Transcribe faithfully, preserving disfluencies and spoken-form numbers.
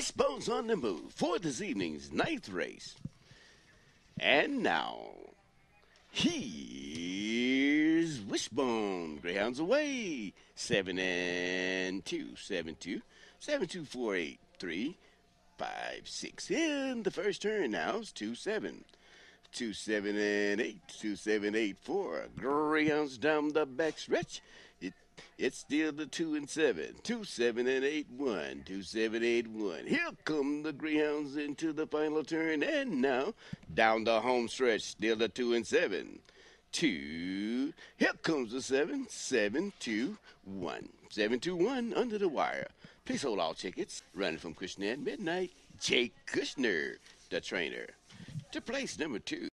Wishbone's on the move for this evening's ninth race. And now, here's Wishbone. Greyhounds away. Seven and two. Seven two. Seven two four eight three. Five six. In the first turn now is two seven. Two seven and eight. Two seven eight four. Greyhounds down the back stretch. It it's still the two and seven. Two seven and eight one. Two seven eight one. Here come the Greyhounds into the final turn, and now down the home stretch, still the two and seven. Two. Here comes the seven. Seven two one. Seven two one under the wire. Please hold all tickets. Running from Kushner at midnight. Jake Kushner, the trainer, to place number two.